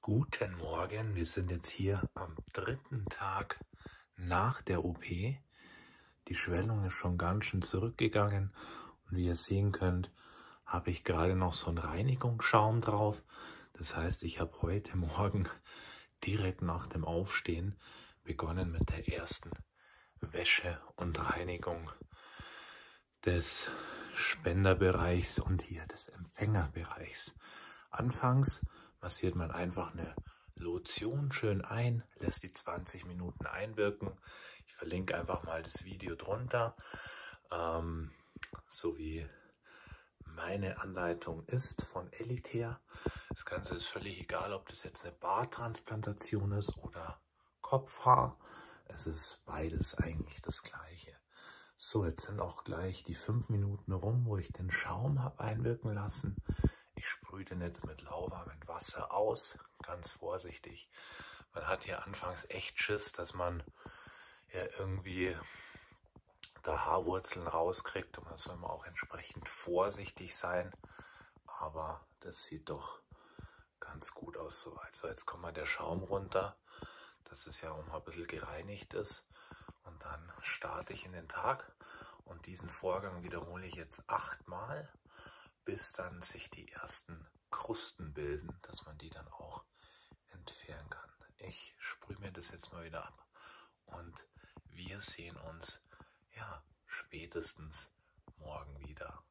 Guten Morgen, wir sind jetzt hier am dritten Tag nach der OP. Die Schwellung ist schon ganz schön zurückgegangen und wie ihr sehen könnt, habe ich gerade noch so einen Reinigungsschaum drauf. Das heißt, ich habe heute Morgen direkt nach dem Aufstehen begonnen mit der ersten Wäsche und Reinigung des Spenderbereichs und hier des Empfängerbereichs. Anfangs massiert man einfach eine Lotion schön ein, lässt die 20 Minuten einwirken. Ich verlinke einfach mal das Video drunter, so wie meine Anleitung ist von Elitair. Das Ganze ist völlig egal, ob das jetzt eine Barttransplantation ist oder Kopfhaar. Es ist beides eigentlich das Gleiche. So, jetzt sind auch gleich die 5 Minuten rum, wo ich den Schaum habe einwirken lassen. Ich sprühe den jetzt mit lauwarmem Wasser aus, ganz vorsichtig. Man hat hier anfangs echt Schiss, dass man ja irgendwie da Haarwurzeln rauskriegt und da soll man auch entsprechend vorsichtig sein. Aber das sieht doch ganz gut aus soweit. So, jetzt kommt mal der Schaum runter, dass es ja auch mal ein bisschen gereinigt ist. Und dann starte ich in den Tag und diesen Vorgang wiederhole ich jetzt 8 Mal, bis dann sich die ersten Krusten bilden, dass man die dann auch entfernen kann. Ich sprühe mir das jetzt mal wieder ab und wir sehen uns ja spätestens morgen wieder.